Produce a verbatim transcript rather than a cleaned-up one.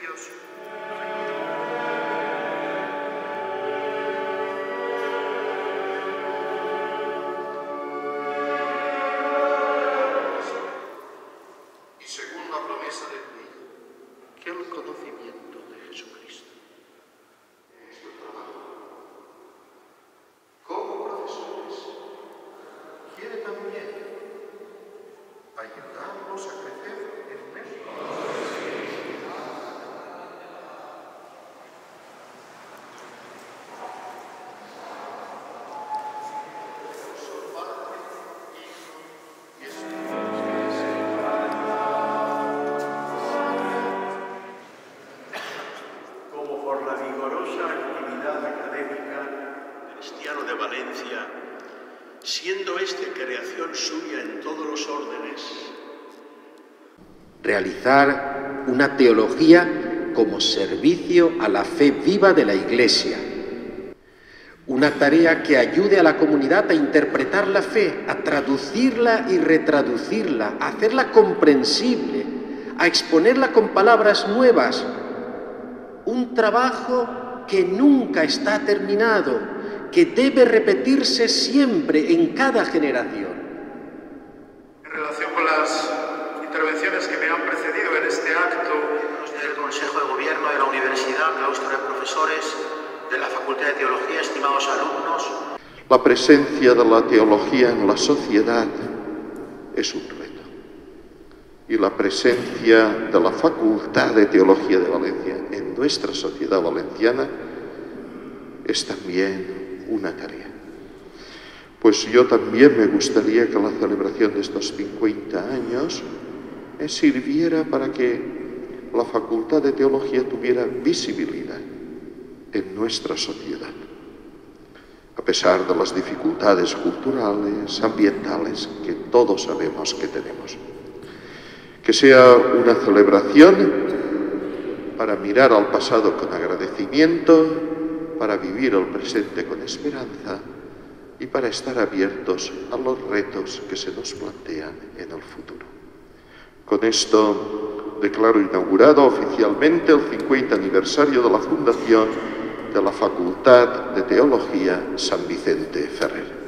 servicios. Y según la promesa de tu Hijo, que el conocimiento de Jesucristo. Nuestro trabajo como profesores quiere también ayudarnos a crecer en México. Como por la vigorosa actividad académica del Cristiano de Valencia, siendo este creación suya en todos los órdenes. Realizar una teología como servicio a la fe viva de la Iglesia. Una tarea que ayude a la comunidad a interpretar la fe, a traducirla y retraducirla, a hacerla comprensible, a exponerla con palabras nuevas. Un trabajo que nunca está terminado, que debe repetirse siempre en cada generación. En relación con las intervenciones que me han precedido en este acto, del Consejo de Gobierno de la Universidad, claustro de profesores de la Facultad de Teología, estimados alumnos. La presencia de la teología en la sociedad es un reto. Y la presencia de la Facultad de Teología de Valencia en nuestra sociedad valenciana es también una tarea. Pues yo también me gustaría que la celebración de estos cincuenta años eh, sirviera para que la Facultad de Teología tuviera visibilidad en nuestra sociedad, a pesar de las dificultades culturales, ambientales que todos sabemos que tenemos. Que sea una celebración para mirar al pasado con agradecimiento, para vivir el presente con esperanza y para estar abiertos a los retos que se nos plantean en el futuro. Con esto declaro inaugurado oficialmente el cincuenta aniversario de la fundación de la Facultad de Teología San Vicente Ferrer.